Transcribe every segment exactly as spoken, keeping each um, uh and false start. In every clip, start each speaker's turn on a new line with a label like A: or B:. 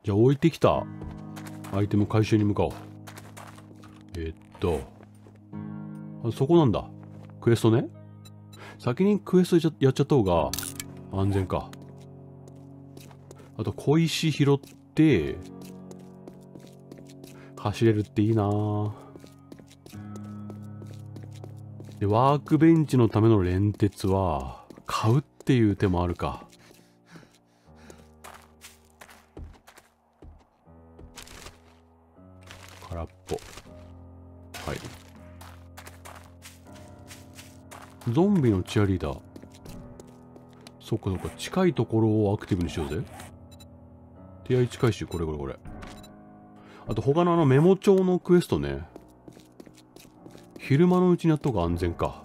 A: じゃあ置いてきたアイテム回収に向かおう。えー、っとあそこなんだ。クエストね。先にクエストやっちゃった方が安全か。あと小石拾って走れるっていいなぁ。でワークベンチのための連鉄は買うっていう手もあるか。空っぽ。はい。ゾンビのチアリーダー。そっかそっか、近いところをアクティブにしようぜ。手合い近いし、これこれこれ。あと他のあのメモ帳のクエストね。昼間のうちにやった方が安全か。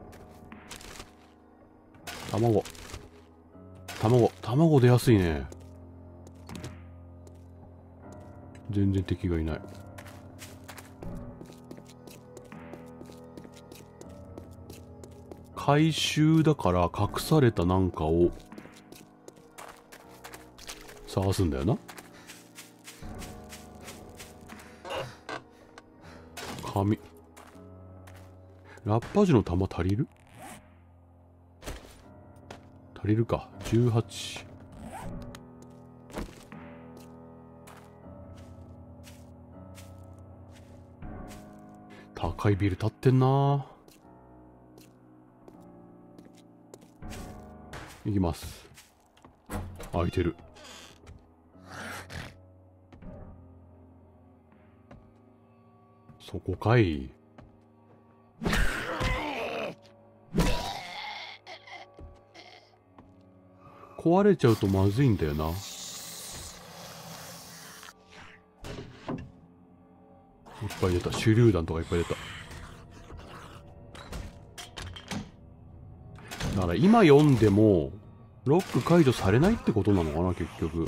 A: 卵。卵。卵出やすいね。全然敵がいない。回収だから隠されたなんかを探すんだよな。紙。ラッパ樹の玉足りる？足りるか。じゅうはち。高いビル建ってんな。行きます。開いてる。そこかい。壊れちゃうとまずいんだよな。いっぱい出た。手榴弾とかいっぱい出た。だから今読んでもロック解除されないってことなのかな、結局。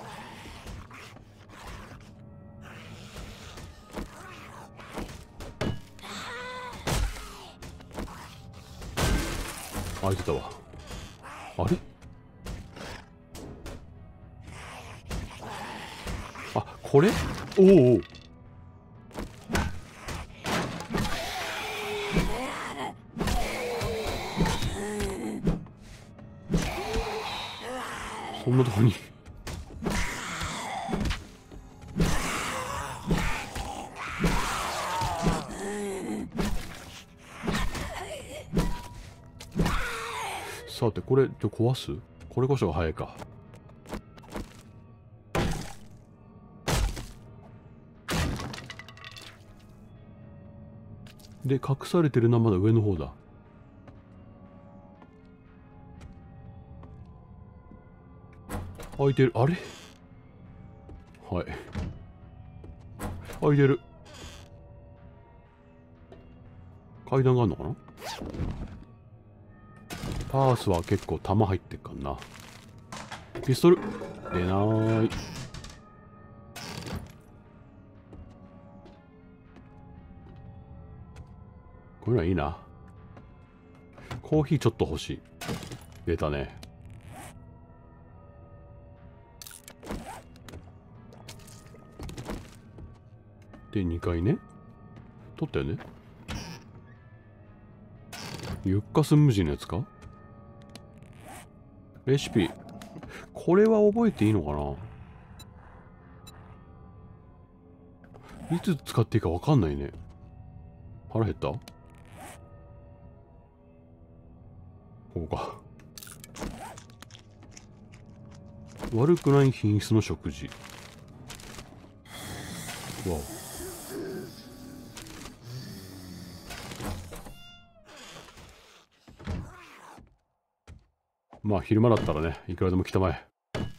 A: 開いてたわ。あれ？あ、これ？おお。そんなとこにさてこれちょ壊す？これこそが早いか。で隠されてるのはまだ上の方だ。開いてる。あれ？はい。開いてる。階段があるのかな？パースは結構弾入ってっかんな。ピストル出なーい。こういうのはいいな。コーヒーちょっと欲しい。出たね。でにかいね。取ったよね。ユッカスムジのやつか。レシピ。これは覚えていいのかな。いつ使っていいか分かんないね。腹減った？ここか。悪くない品質の食事。わお。まあ昼間だったらね、いくらでも来たまえ。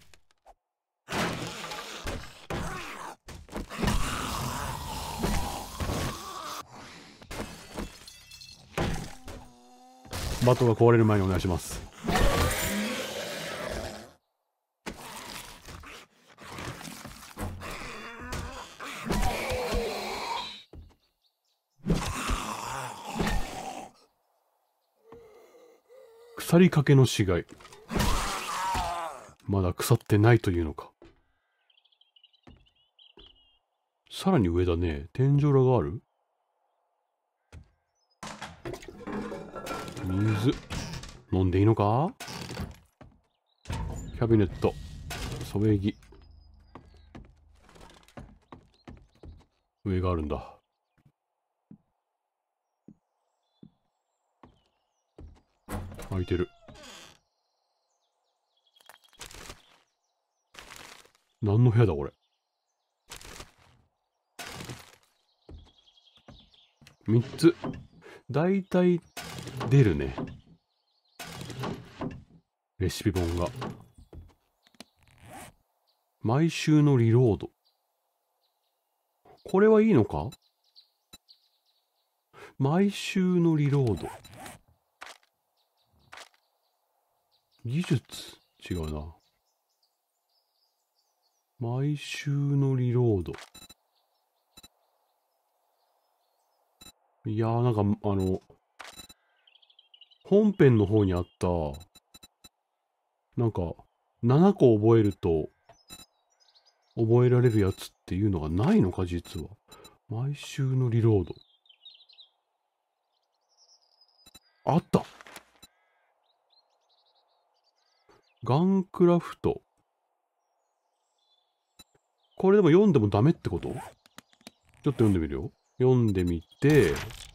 A: バトが壊れる前にお願いします。腐りかけの死骸。まだ腐ってないというのか。 さらに上だね。天井裏がある。水。飲んでいいのか。キャビネット。添え木。上があるんだ。開いてる。何の部屋だこれ。みっつ。だいたい出るね。レシピ本が。毎週のリロード。これはいいのか。毎週のリロード。技術違うな。毎週のリロード。いやーなんかあの本編の方にあったなんかななこ覚えると覚えられるやつっていうのがないのか実は。毎週のリロード。あった。ガンクラフト。これでも読んでもダメってこと？ちょっと読んでみるよ。読んでみて、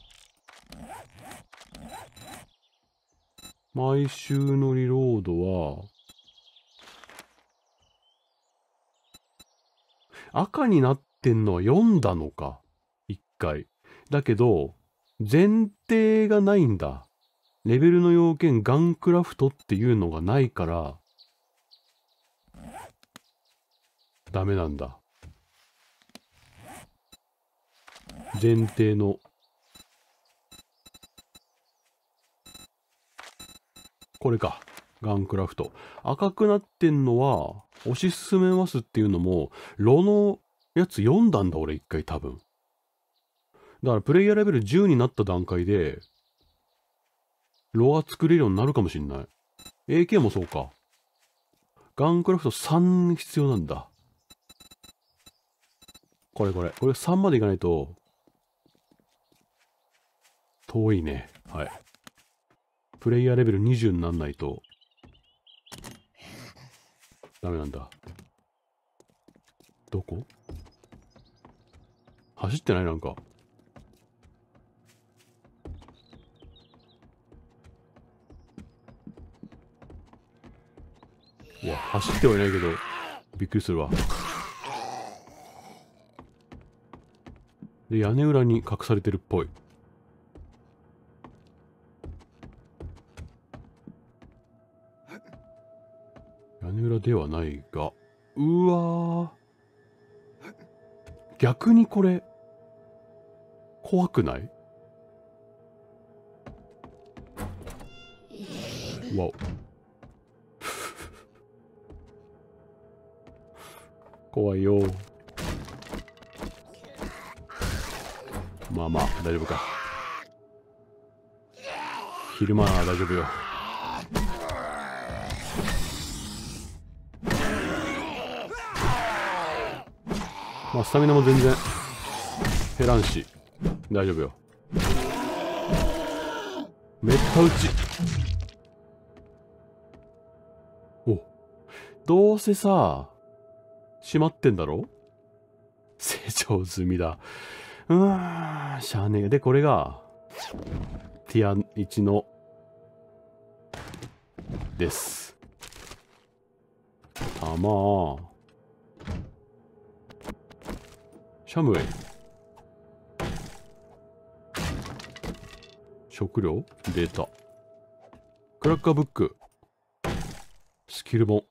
A: 毎週のリロードは、赤になってんのは読んだのか。一回。だけど、前提がないんだ。レベルの要件ガンクラフトっていうのがないから、ダメなんだ。前提の。これか。ガンクラフト。赤くなってんのは、推し進めますっていうのも、ロのやつ読んだんだ俺一回多分。だからプレイヤーレベルじゅうになった段階で、ロが作れるようになるかもしんない。エーケー もそうか。ガンクラフトさん必要なんだ。これこれ。これさんまでいかないと、遠いね。はい。プレイヤーレベルにじゅうになんないと、ダメなんだ。どこ？走ってないなんか。いや、走ってはいないけど、びっくりするわ。で、屋根裏に隠されてるっぽい。屋根裏ではないが、うわー。逆にこれ、怖くない？わお。怖いよ。まあまあ、大丈夫か。昼間は大丈夫よ。まあ、スタミナも全然減らんし、大丈夫よ。めった打ち。お、どうせさ、閉まってんだろ？成長済みだ。うーん、しゃあねえ。で、これが、ティアいちの、です。たまー。シャムウェイ。食料データ。クラッカーブック。スキル本。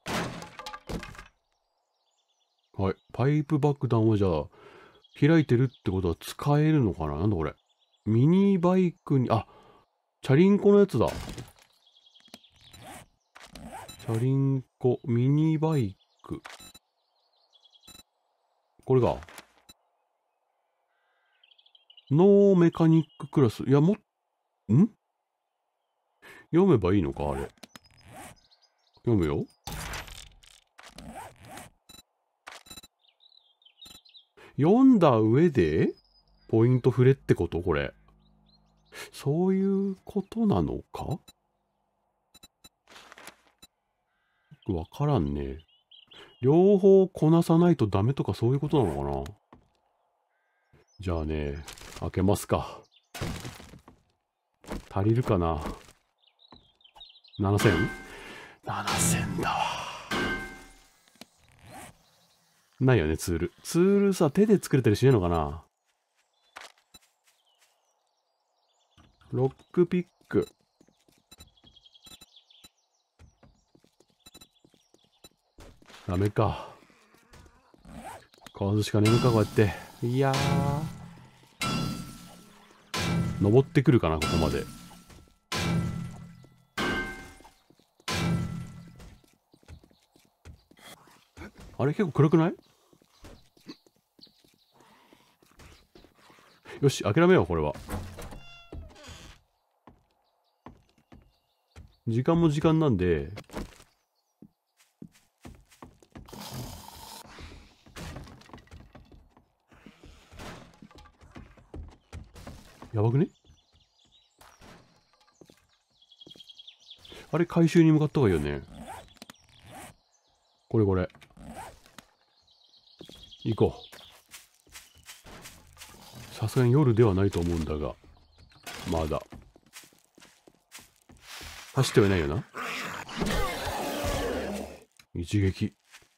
A: はい。パイプ爆弾はじゃあ、開いてるってことは使えるのかな？なんだこれ。ミニバイクに、あ、チャリンコのやつだ。チャリンコ、ミニバイク。これが。ノーメカニッククラス。いや、も、ん？読めばいいのかあれ。読むよ。 読んだ上でポイント振れってことこれ。そういうことなのか？わからんね。両方こなさないとダメとかそういうことなのかな？じゃあね、開けますか。足りるかな？ ななせん？ ななせん だわ。ないよね、ツール。ツールさ、手で作れたりしねえのかな？ロックピック。ダメか。かわすしかねえのか、こうやって。いやー。登ってくるかな、ここまで。あれ結構暗くない？よし、諦めよう、これは。時間も時間なんで、やばくね？あれ、回収に向かった方がいいよね。これこれ。行こう。さすがに夜ではないと思うんだが、まだ。走ってはいないよな。一撃。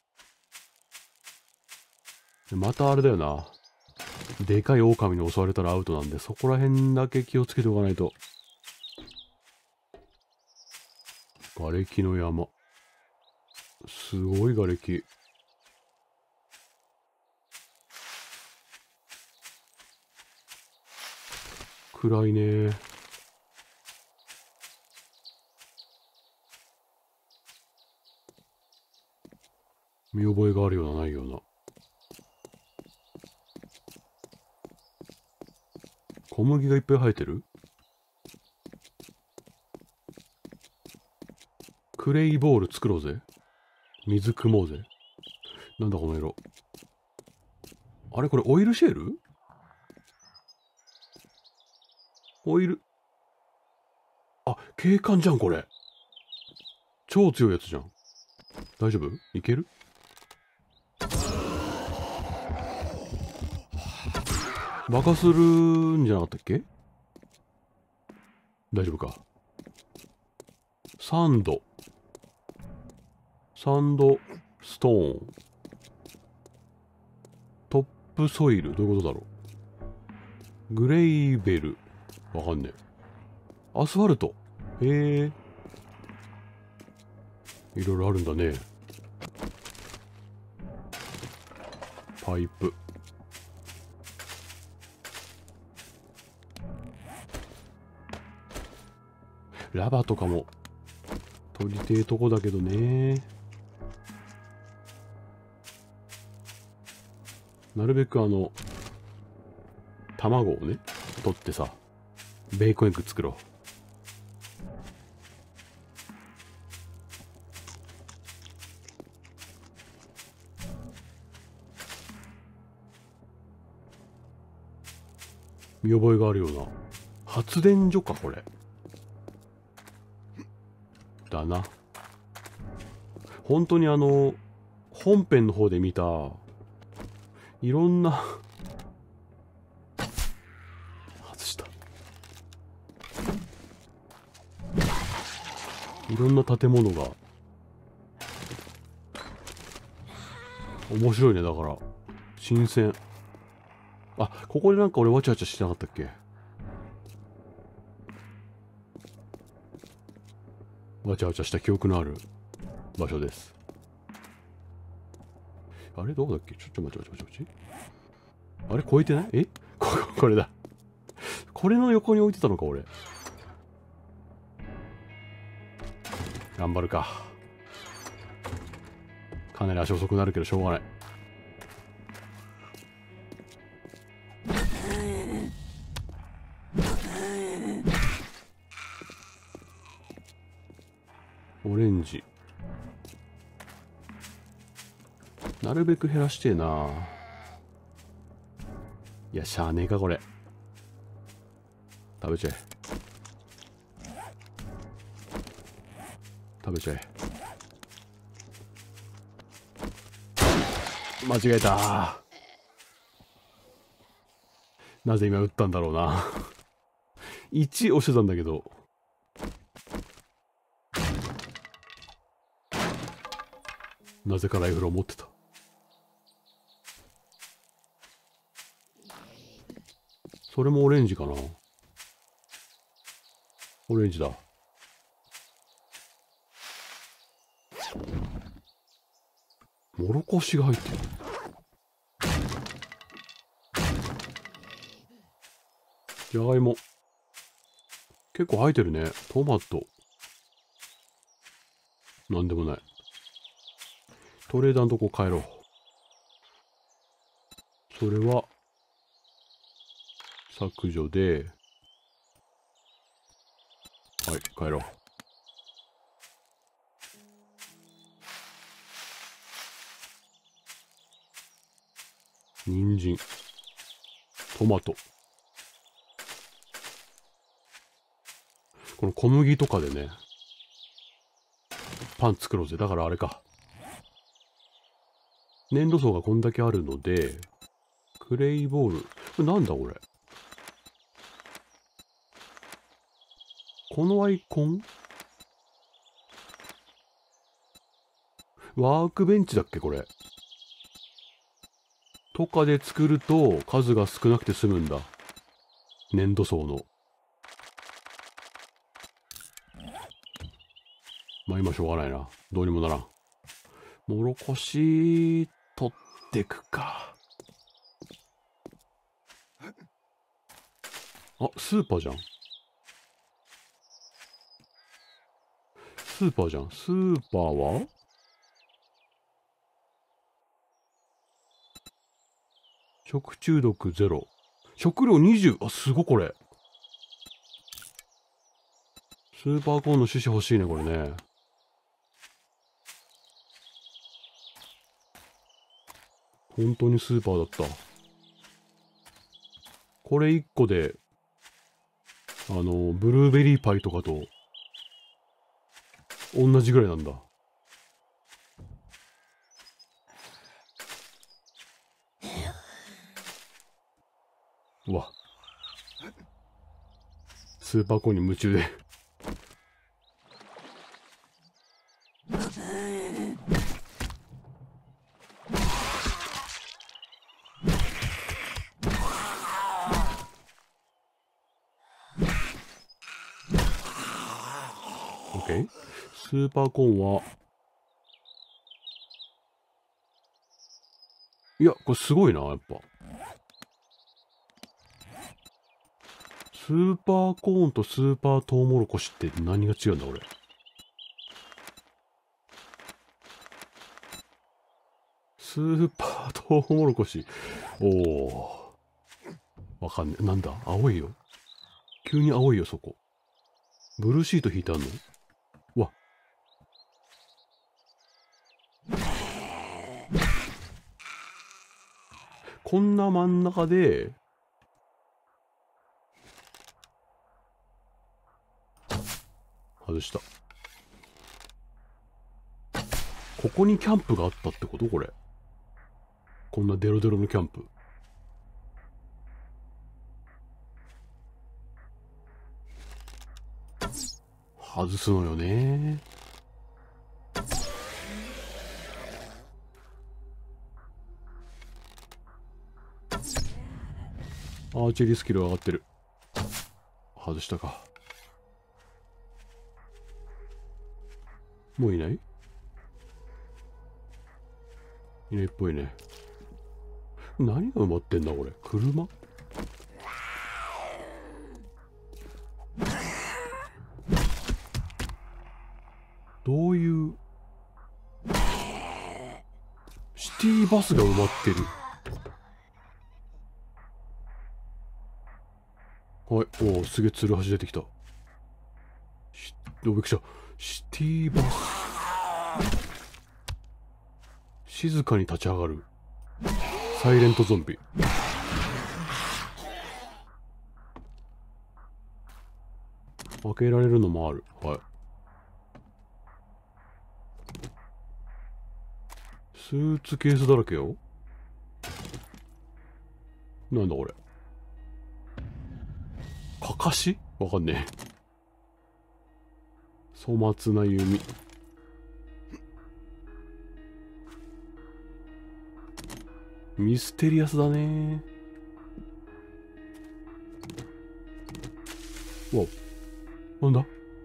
A: またあれだよな。でかい狼に襲われたらアウトなんで、そこら辺だけ気をつけておかないと。瓦礫の山。すごい瓦礫。暗いね。見覚えがあるようなないような。小麦がいっぱい生えてる？クレイボール作ろうぜ。水汲もうぜ。なんだこの色。あれこれオイルシェル？オイル。あ、警官じゃんこれ。超強いやつじゃん。大丈夫？いける？爆破するんじゃなかったっけ？大丈夫か。サンド。サンドストーン。トップソイル。どういうことだろう。グレイベル。わかんねえ。アスファルト。へえ。いろいろあるんだね。パイプ。ラバとかも取りてえとこだけどね。なるべくあの卵をね取ってさ、ベーコンエッグ作ろう。見覚えがあるような発電所かこれ。だな。本当にあの本編の方で見たいろんな外したいろんな建物が面白いね。だから新鮮。あ、ここでなんか俺わちゃわちゃしてなかったっけ？わちゃわちゃした記憶のある場所です。あれどこだっけ？ちょっと待って待って待って。あれ超えてない？えここれだ。これの横に置いてたのか俺。頑張るか。かなり足遅くなるけどしょうがない。オレンジ。なるべく減らしてえな。 いや、しゃあねえか、これ。食べちゃえ。食べちゃえ。間違えた。なぜ今撃ったんだろうな。いち押してたんだけど。なぜかライフルを持ってた。それもオレンジかな。オレンジだ。もろこしが入ってる。じゃがいも。結構入ってるね。トマト。なんでもない。トレーダーのとこ帰ろう。それは、削除で、はい、帰ろう。人参、トマト。この小麦とかでね、パン作ろうぜ。だからあれか。粘土層がこんだけあるので、クレイボール。これなんだこれ。このアイコンワークベンチだっけこれ。とかで作ると数が少なくて済むんだ。粘土層の。まあ今しょうがないな。どうにもならん。もろこし取ってくか。あ、スーパーじゃん。スーパーじゃん。スーパーは食中毒ゼロ。食料にじゅう。あ、すごいこれ。スーパーコーンの種子欲しいね、これね。本当にスーパーだった。これいっこで、あの、ブルーベリーパイとかと、同じぐらいなんだ。うわ。スーパーコーンに夢中で。オッケー。スーパーコーンは、いや、これすごいな、やっぱ。スーパーコーンとスーパートウモロコシって何が違うんだ、これ。スーパートウモロコシ。おお。わかんねえ。なんだ青いよ。急に青いよ、そこ。ブルーシート引いてあんの？うわ。こんな真ん中で、外した。ここにキャンプがあったってことこれ。こんなデロデロのキャンプ。外すのよね。アーチェリースキル上がってる。外したか。もういない？いないっぽいね。何が埋まってんだこれ。車？どういう。シティバスが埋まってる。はい。おお、すげえツルハシ出てきた。し、びっくりした。シティバス。静かに立ち上がる。サイレントゾンビ。 開けられるのもある。はい。スーツケースだらけよ。なんだこれ。かかしわかんねえ。粗末な弓。ミステリアスだね。わお。なんだ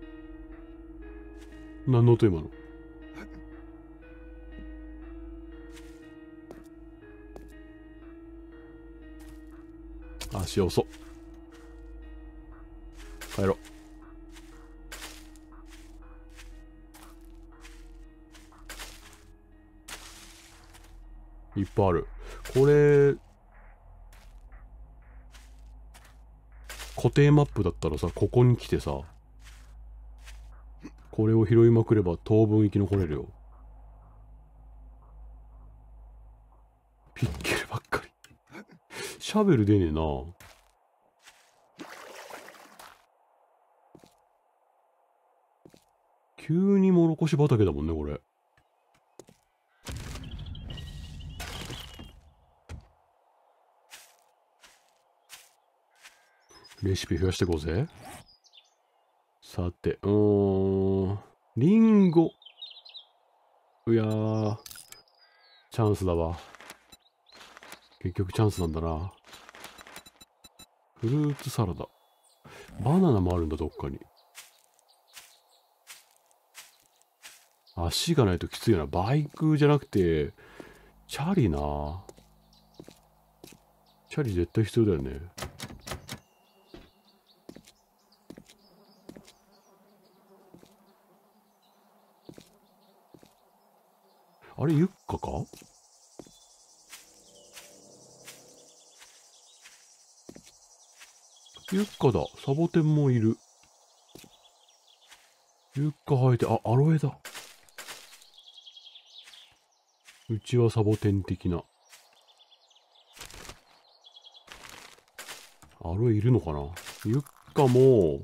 A: 何の音今の。足遅っ。帰ろう。いっぱいある。これ、固定マップだったらさ、ここに来てさ、これを拾いまくれば当分生き残れるよ。ピッケルばっかり。シャベル出ねえな。急にもろこし畑だもんね、これ。レシピ増やしていこうぜ。さて、うーん。リンゴ。いやー、チャンスだわ。結局チャンスなんだな。フルーツサラダ。バナナもあるんだ、どっかに。足がないときついよな。バイクじゃなくて、チャリな。チャリ絶対必要だよね。あれ、ユッカか？ユッカだ。サボテンもいる。ユッカ生えて、あ、アロエだ。うちはサボテン的な。アロエいるのかな？ユッカも、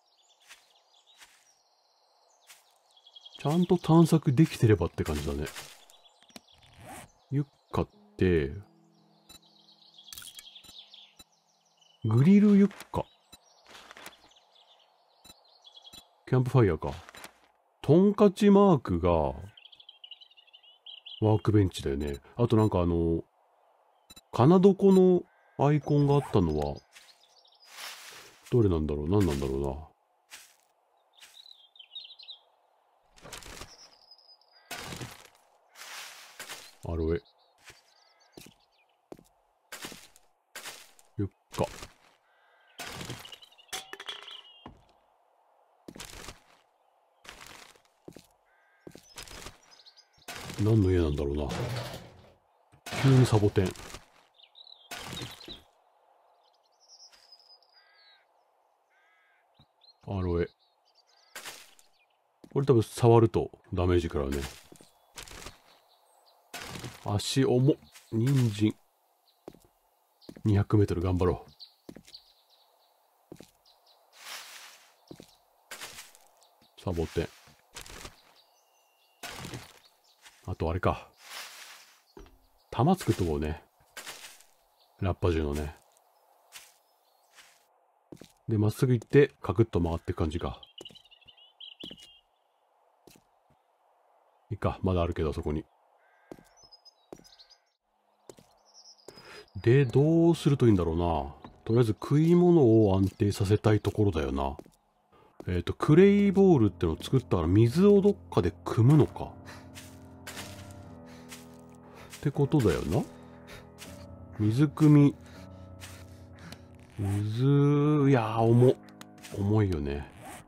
A: ちゃんと探索できてればって感じだね。ユッカって、グリルユッカ。キャンプファイヤーか。トンカチマークが、ワークベンチだよね。あとなんかあの、かなどこのアイコンがあったのは、どれなんだろう？何なんだろうな。アロエ。ユッカ。何の家なんだろうな。急にサボテン。アロエ。これ多分触るとダメージ食らうね。足重っ。人参。にひゃくメートル頑張ろう。サボテン。あとあれか。玉作っとこうね。ラッパ銃のね。で、まっすぐ行って、カクッと回っていく感じか。いいか、まだあるけど、そこに。で、どうするといいんだろうな。とりあえず食い物を安定させたいところだよな。えっと、クレイボールってのを作ったら水をどっかで汲むのか。ってことだよな。水汲み。水、いやー、重。重いよね。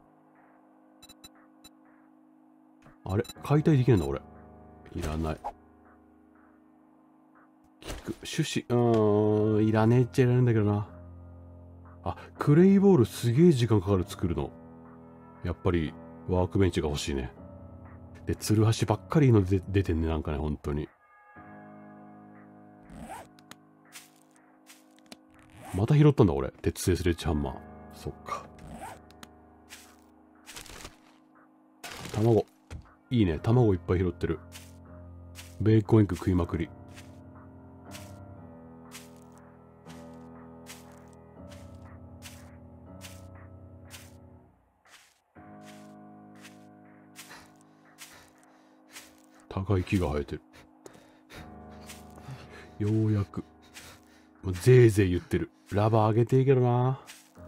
A: あれ解体できないんだ、俺。いらない。聞く。種子、うーん、いらねえっちゃいらないんだけどな。あ、クレイボールすげえ時間かかる作るの。やっぱり、ワークベンチが欲しいね。で、ツルハシばっかりいいので出てんね、なんかね、本当に。また拾ったんだ、俺。鉄製スレッジハンマー。そっか。 卵。いいね。卵いっぱい拾ってる。ベーコンエッグ食いまくり。高い木が生えてる。ようやく。もうぜいぜい言ってる。ラバー上げていいけどな。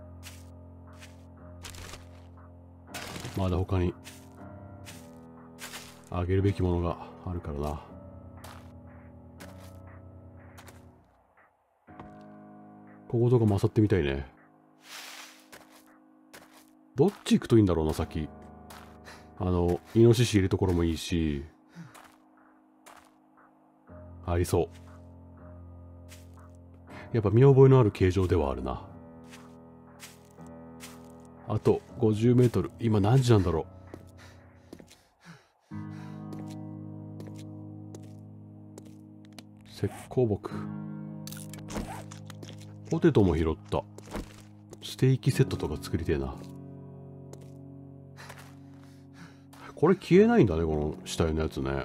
A: まだ他にあげるべきものがあるからな。こことかも漁ってみたいね。どっち行くといいんだろうな、先。あの、イノシシいるところもいいし、ありそう。やっぱ見覚えのある形状ではあるな。あとごじゅうメートル。今何時なんだろう。石膏木。ポテトも拾った。ステーキセットとか作りてえな。これ消えないんだね、この下絵のやつね。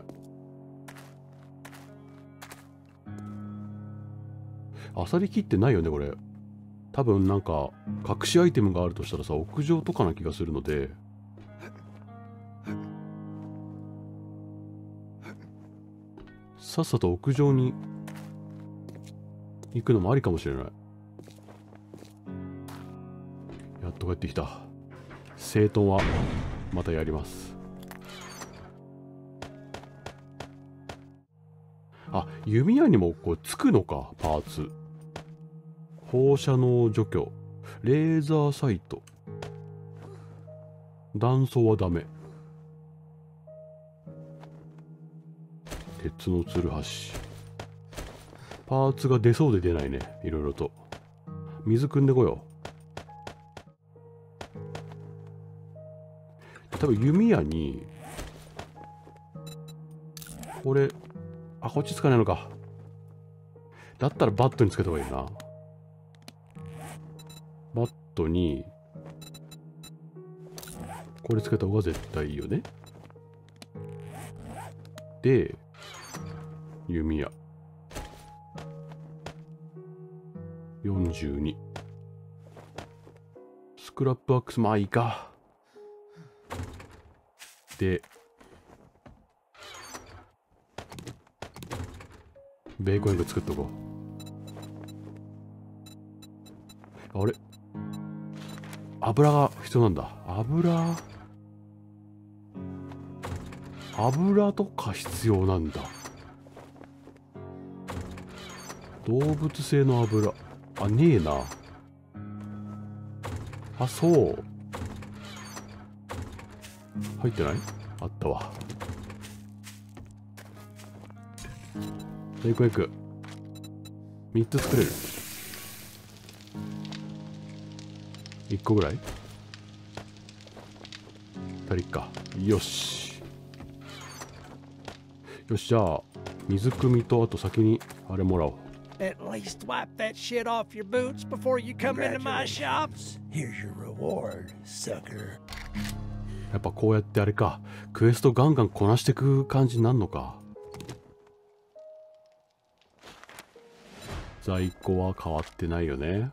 A: アサリ切ってないよね、これ。多分なんか隠しアイテムがあるとしたらさ、屋上とかな気がするので、さっさと屋上に行くのもありかもしれない。やっと帰ってきた。整頓はまたやります。あ、弓矢にもこうつくのか、パーツ。放射能除去、レーザーサイト、断層はダメ。鉄のつるはし。パーツが出そうで出ないね、いろいろと。水汲んでこよう。多分弓矢にこれ、あ、こっち使えないのか。だったらバットにつけた方がいいな。バットにこれつけた方が絶対いいよね。で、弓矢よんじゅうに。スクラップアックス、まあいいか。で、ベーコンエッグ作っとこう。あれ、油が必要なんだ。油油とか必要なんだ。動物性の油、あ、ねえな。あ、そう入ってない？あったわ。ベーコンエッグみっつ作れる。いっこぐらい足りっか。よしよし、じゃあ水汲みと、あと先にあれもらおう。
B: At least wipe that shit off your boots before you come into my shop.
C: Here's your reward, sucker.
A: やっぱこうやってあれか、クエストガンガンこなしていく感じになるのか。在庫は変わってないよね。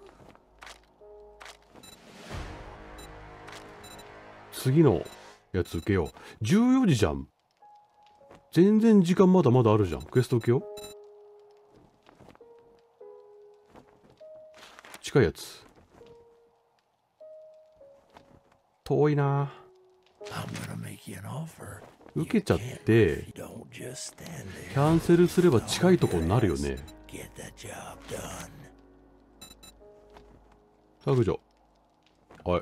A: 次のやつ受けよう。じゅうよじじゃん。全然時間まだまだあるじゃん。クエスト受けよう。近いやつ。遠いな。受けちゃってキャンセルすれば近いとこになるよね。削除。はい。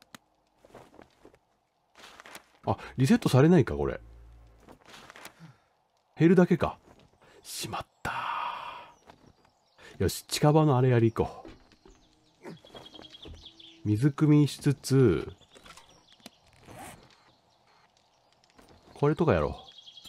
A: あ、リセットされないかこれ。減るだけか。しまった。よし、近場のあれやり行こう。水汲みしつつ、これとかやろ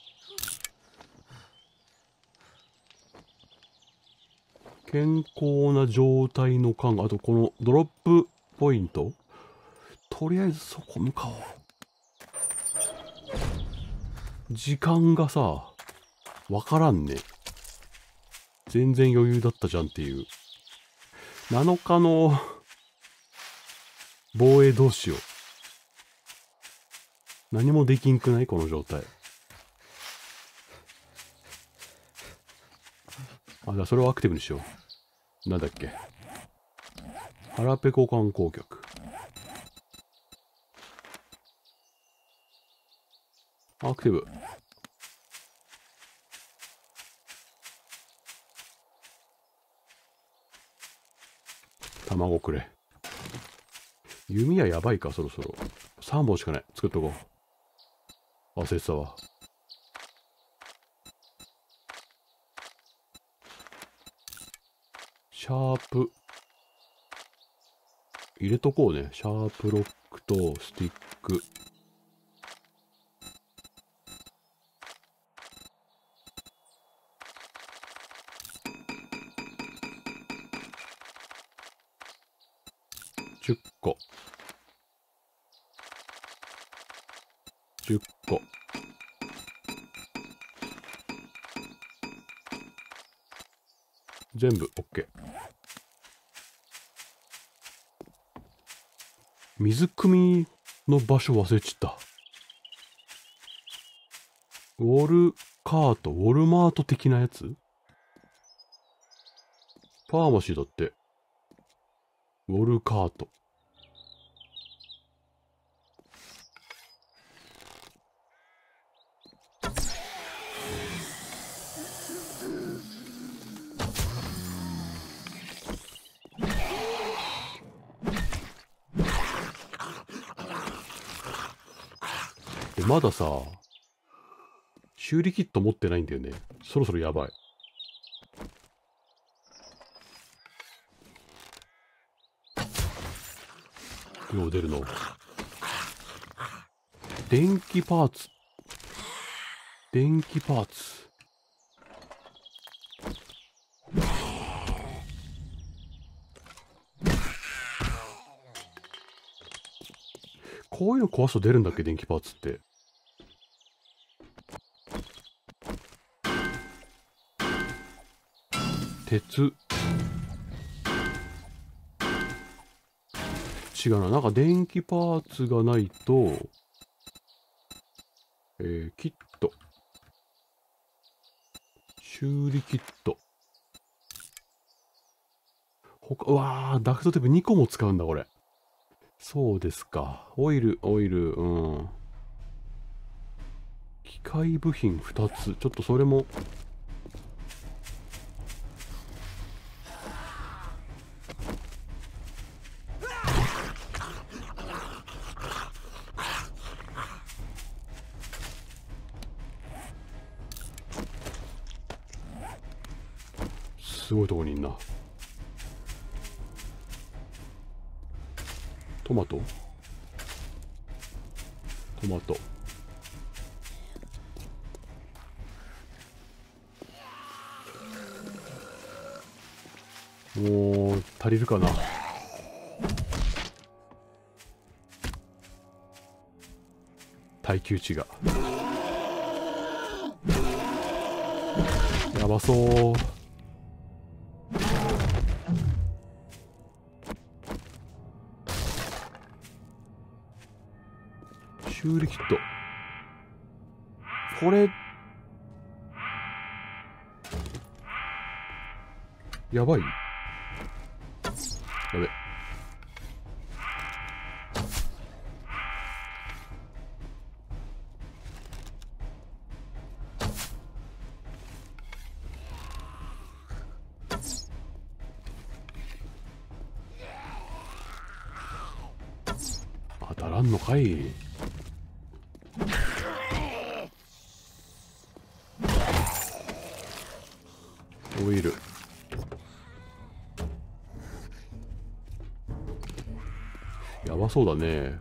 A: う。健康な状態の缶、あとこのドロップポイント、とりあえずそこ向かおう。 時間がさ、わからんね。全然余裕だったじゃんっていう。なのかの防衛どうしよう。何もできんくないこの状態。あ、じゃあそれをアクティブにしよう。なんだっけ。腹ペコ観光客。アクティブ。卵くれ。弓矢やばいか、そろそろ。さんぼんしかない。作っとこう。忘れてたわ。シャープ。入れとこうね。シャープロックとスティック。じゅっこ。じゅっこ。全部 OK。水汲みの場所忘れちった。ウォルカート、ウォルマート的なやつ？ファーマシーだって。ウォルカート。で、まださ、修理キット持ってないんだよね。そろそろやばい。よう出るの。電気パーツ。電気パーツ。こういうの壊すと出るんだっけ、電気パーツって。鉄。違うな。なんか電気パーツがないと、えー、キット。修理キット。他、うわー、ダクトテープにこも使うんだ、これ。そうですか。オイル、オイル、うん。機械部品ふたつ。ちょっとそれも。すごいとこにいんな。トマトトマト。もう足りるかな。耐久値がやばそう。修理キット。これやばい。やべ。当たらんのかい。オイル。やばそうだね。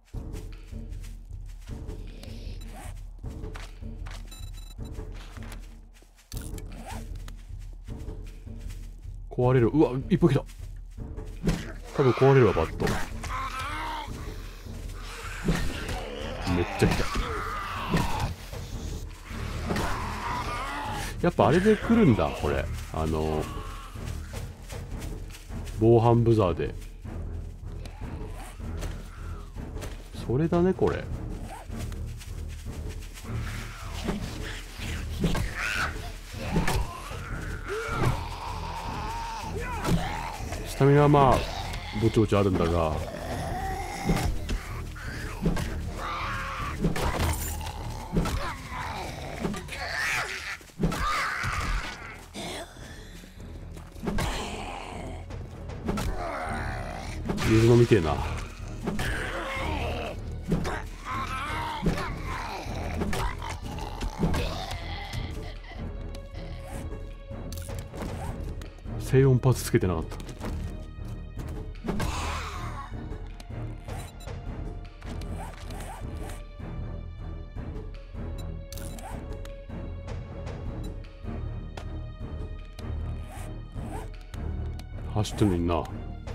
A: 壊れる。うわ、いっぱい来た。多分壊れるわ、バット。めっちゃ来た。 やっぱあれで来るんだこれ。あの防犯ブザーで。それだねこれ。スタミナはまあぼちぼちあるんだが、水飲みてえな。静音パーツつけてなかった。走ってんのにな。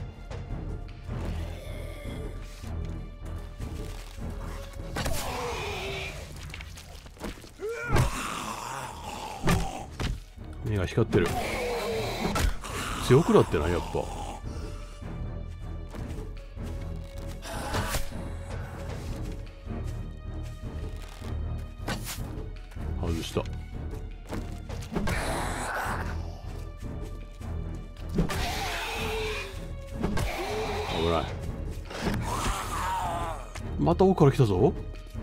A: 目が光ってる。強くなってないやっぱ。外した。危ない。また奥から来たぞ。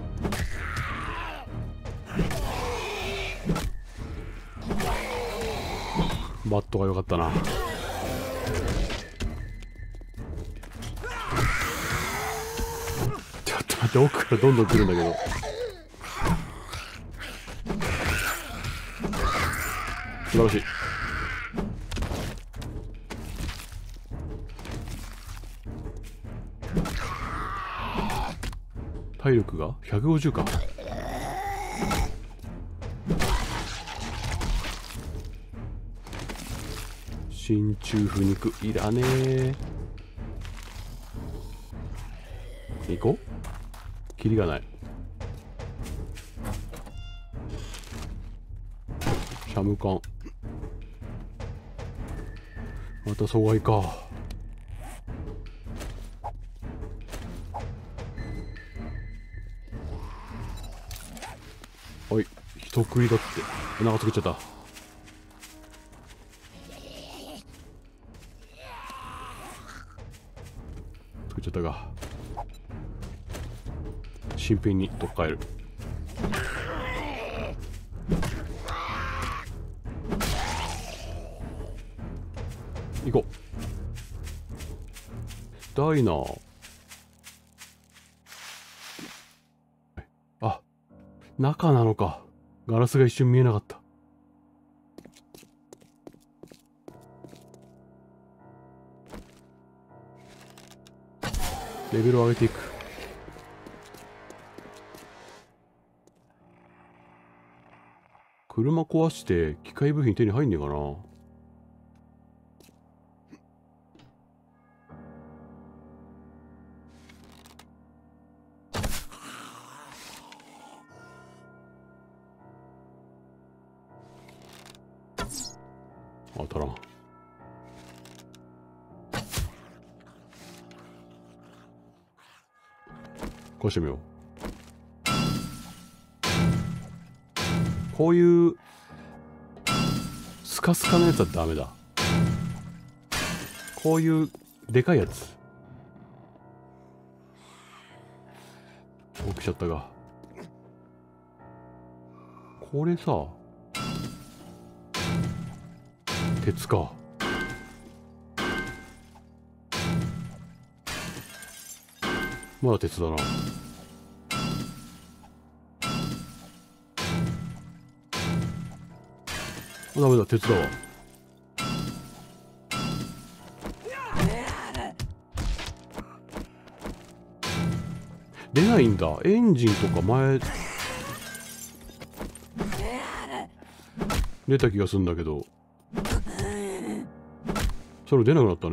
A: バットが良かったな。ちょっと待って、奥からどんどん来るんだけど。素晴らしい。体力がひゃくごじゅうか。真鍮腐肉いらねえ。行こう。キリがない。シャムカン。また阻害か。おい、人食いだって。お腹つけちゃった。作っちゃったが、新品に取っ換える。行こう。ダイナー。あ、中なのか。ガラスが一瞬見えなかった。レベルを上げていく。車壊して機械部品手に入んねえかな。当たらん。こうしてみよう。こういうスカスカのやつはダメだ。こういうでかいやつ起きちゃったが、これさ、鉄か。まだ鉄だな。ダメだ、鉄だわ。出ないんだ。エンジンとか前出た気がするんだけど、それ出なくなったね。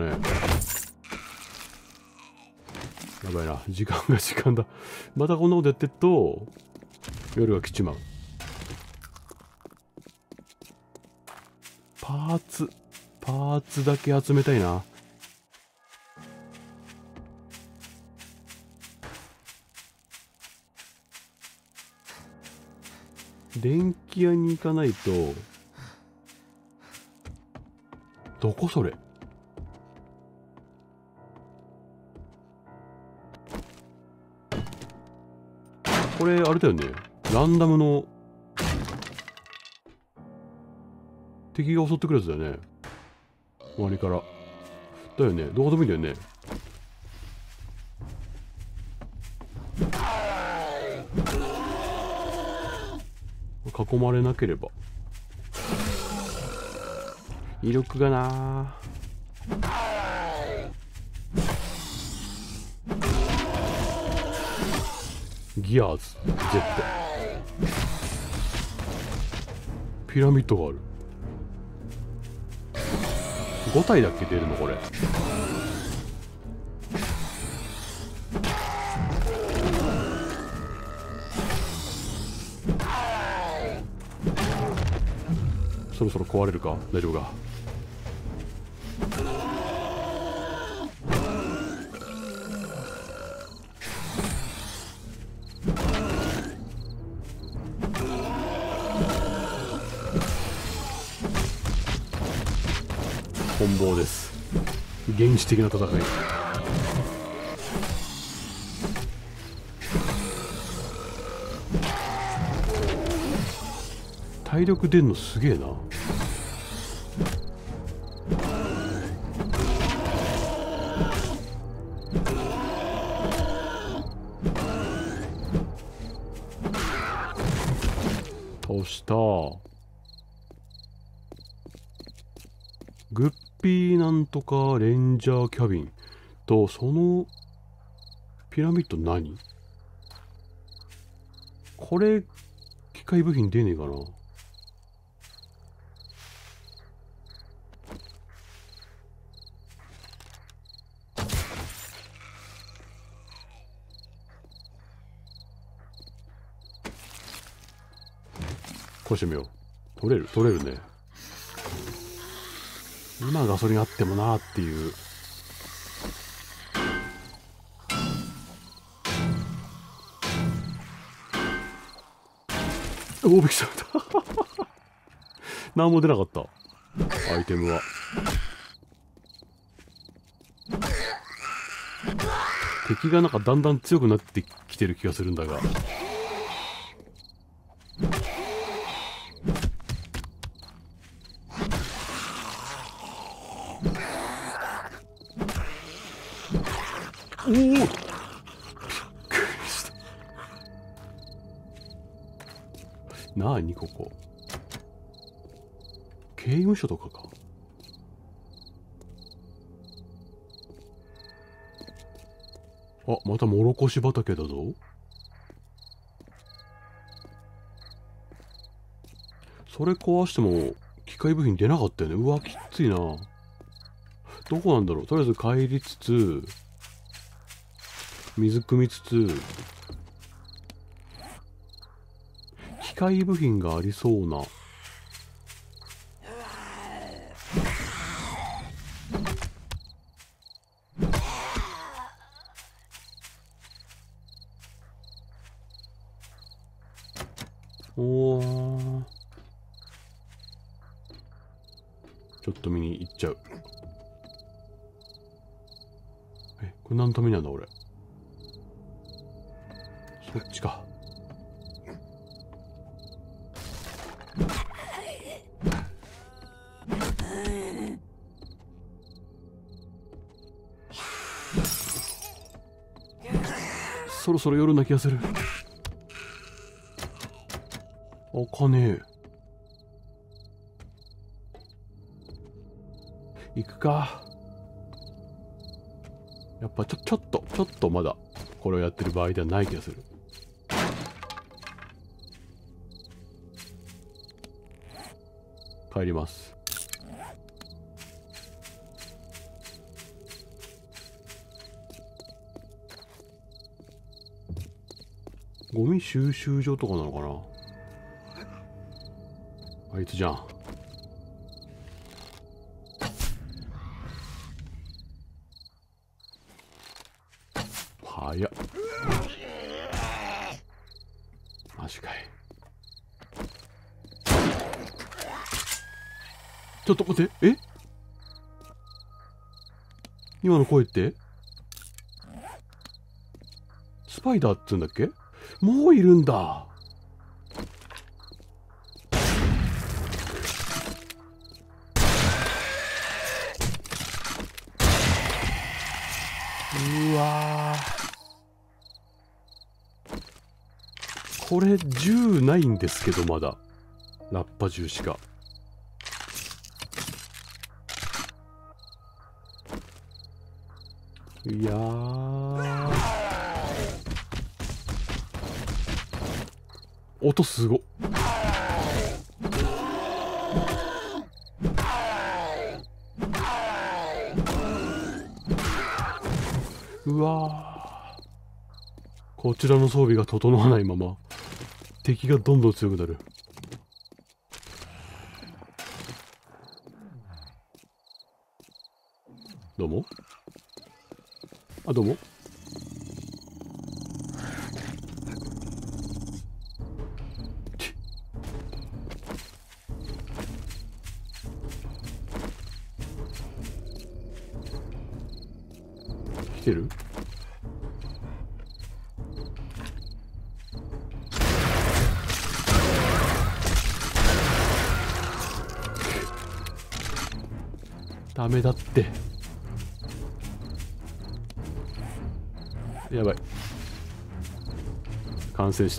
A: やばいな、時間が時間だ。またこんなことやってっと夜が来ちまう。 パーツパーツだけ集めたいな。電気屋に行かないと。どこそれ。これあれだよね、ランダムの敵が襲ってくるやつだよね、周りからだよね。どこでもいいんだよね。囲まれなければ。威力がなギアーズ Z ピラミッドがある。ご体だっけ出るのこれ。そろそろ壊れるか。大丈夫か。棍棒です。原始的な戦い。体力出んのすげえな。倒した。グッピーなんとかレンジャーキャビンと、そのピラミッド何？これ機械部品出ねえかな。こうしてみよう。取れる取れるね。今ガソリンあってもなーっていう。おお、びっくりした。何も出なかった。アイテムは。敵がなんかだんだん強くなってきてる気がするんだが。おお、びっくりした。なにここ。刑務所とかか。あ、またモロコシ畑だぞ。それ壊しても機械部品出なかったよね。うわ、きついな。どこなんだろう。とりあえず帰りつつ水汲みつつ、機械部品がありそうな。おー、ちょっと見に行っちゃう。え、これ何のためになんだ俺。そっちか。そろそろ夜な気がする。開かねえ。行くか。やっぱちょちょっとちょっとまだこれをやってる場合ではない気がする。帰ります。ゴミ収集所とかなのかな。あいつじゃん。 早っ。マジかい。ちょっと待って、え、今の声ってスパイダーっつうんだっけ？もういるんだ。うわー、これ銃ないんですけど、まだラッパ銃しか。いやー、音すごっ。うわー、こちらの装備が整わないまま敵がどんどん強くなる。どうも。あ、どうも。来てる？ダメだって。やばい、感染した。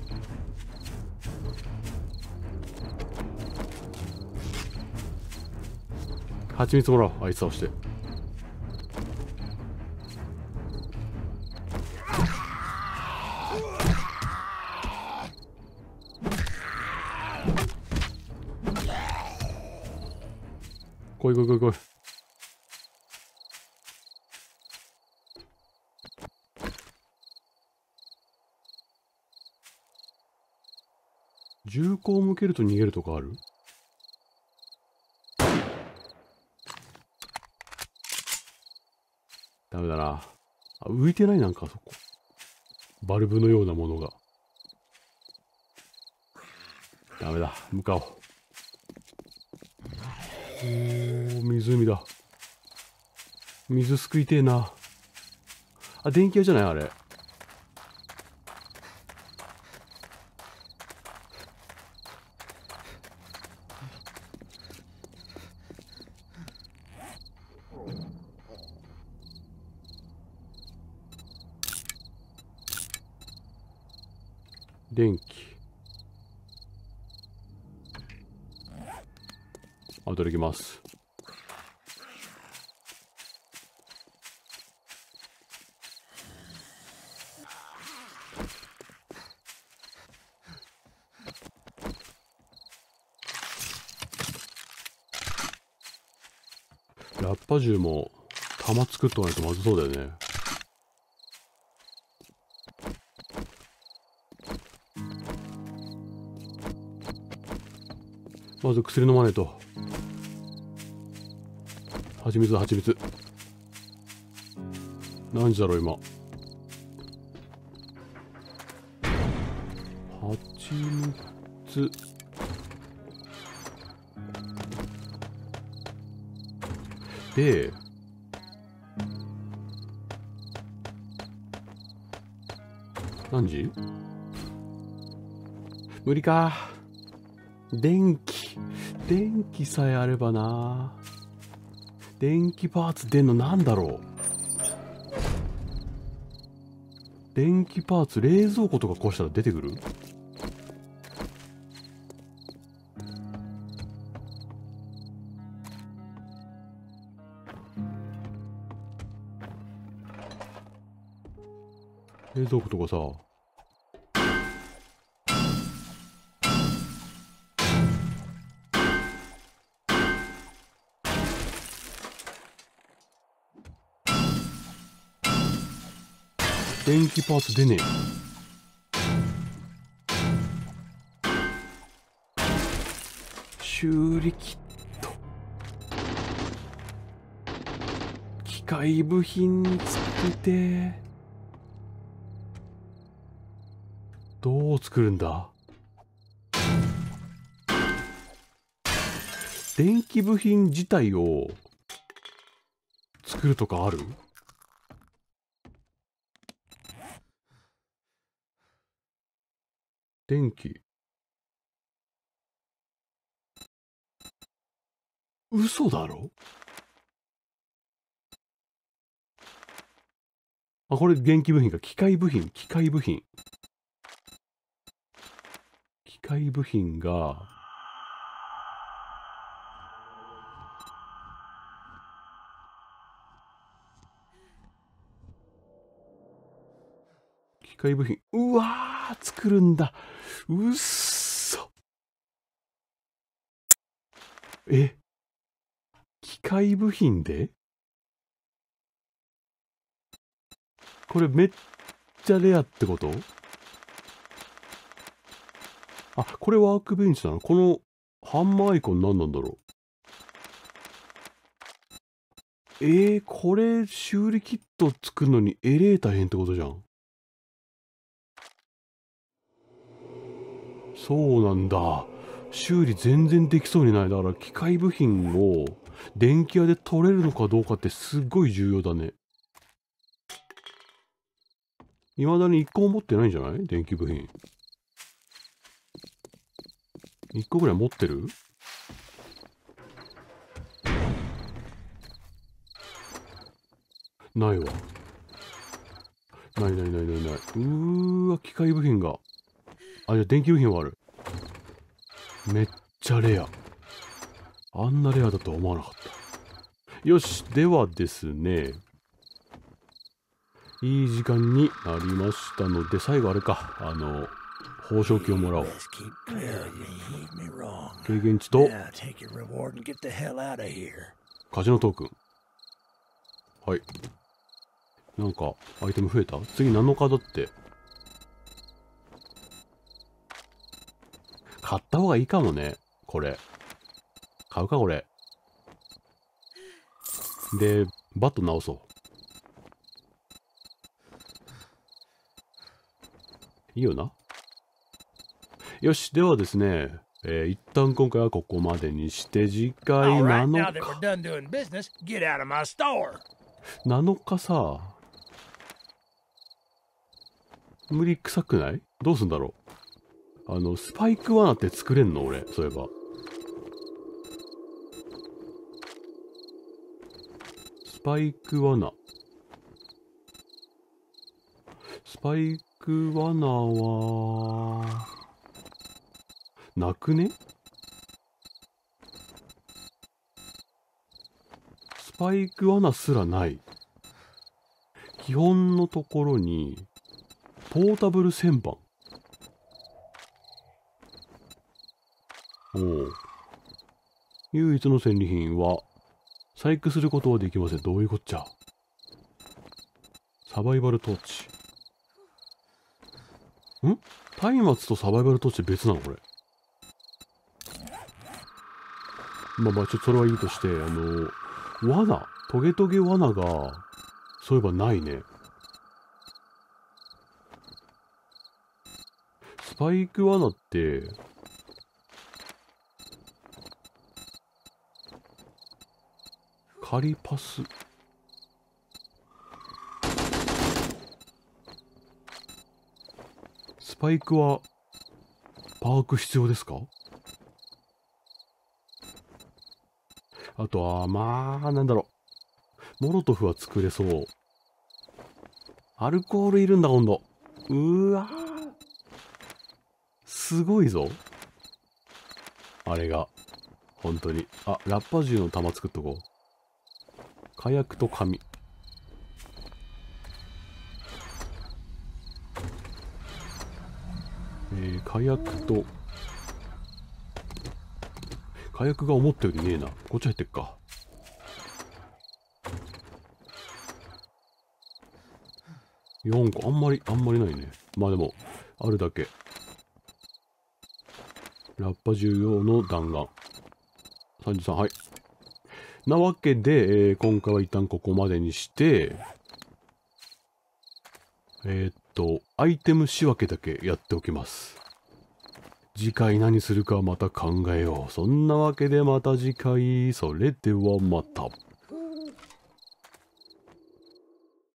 A: 蜂蜜もらおう、あいつ倒して。来い来い来い来い。銃口を向けると逃げるとかある？ダメだな。あ、浮いてない。なんかあそこバルブのようなものが。ダメだ、向かおう。おー、湖だ。水すくいてえな。あ、電気屋じゃないあれ。電気。あとできます。ラッパ銃も弾作っとかないとまずそうだよね。まず薬飲まないと。蜂蜜だ、蜂蜜。何時だろう今。蜂蜜。で、何時？無理か。電気。電気さえあればな。電気パーツ出んのなんだろう。電気パーツ、冷蔵庫とか壊したら出てくる？冷蔵庫とかさ。電気パーツ出ねえ。修理キット。機械部品作って。 どう作るんだ？電気部品自体を作るとかある？電気。嘘だろ？あ、これ電気部品か。機械部品、機械部品。機械部品が、機械部品。うわー、作るんだ。うっそ。え、機械部品で？これめっちゃレアってこと？あ、これワークベンチなの？このハンマーアイコン何なんだろう？えー、これ修理キット作るのにえれえ大変ってことじゃん。そうなんだ。修理全然できそうにない。だから機械部品を電気屋で取れるのかどうかってすっごい重要だね。未だに一個も持ってないんじゃない？電気部品。一個ぐらい持ってる？ないわ。ないないないないない。うーわ、機械部品が。あ、いや、電気部品はある。めっちゃレア。あんなレアだとは思わなかった。よし、ではですね。いい時間になりましたので、最後あれか。あの、報奨金をもらおう。
C: Let's keep clear of me. Heed me wrong.
A: 経験値と
C: Now take your reward and get the hell out of here.
A: カジノトークン。はい。なんか、アイテム増えた？次何のカードって。買った方がいいかもね。これ。買うか、これ。で、バット直そう。いいよな。よし、ではですね、えー、一旦今回はここまでにして、次回
B: All right,
A: なの
B: now that
A: か
B: we're done doing business, get out of my store.
A: なのかさ、無理臭くない？どうすんだろう。あの、スパイク罠って作れんの？俺、そういえば。スパイク罠。スパイク罠は、なくね？スパイク罠すらない。基本のところに、ポータブル旋盤。おお。唯一の戦利品は、細工することはできません。どういうこっちゃ。サバイバルトーチ。ん？松明とサバイバルトーチって別なのこれ。まあまあ、ちょっとそれはいいとして、あの、罠、トゲトゲ罠が、そういえばないね。スパイク罠って、カリパス。スパイクは、パーク必要ですか？あとは、まあ、なんだろう。モロトフは作れそう。アルコールいるんだ、今度。うーわー。すごいぞ。あれが。本当に。あ、ラッパ銃の弾作っとこう。火薬と紙。えー、火薬と。火薬が思ったよりねえな。こっち入ってっか。よんこ。あんまり、あんまりないね。まあでも、あるだけ。ラッパ銃用の弾丸。さんじゅうさん、はい。なわけで、えー、今回は一旦ここまでにして、えー、っと、アイテム仕分けだけやっておきます。次回何するかまた考えよう。そんなわけでまた次回。それではまた。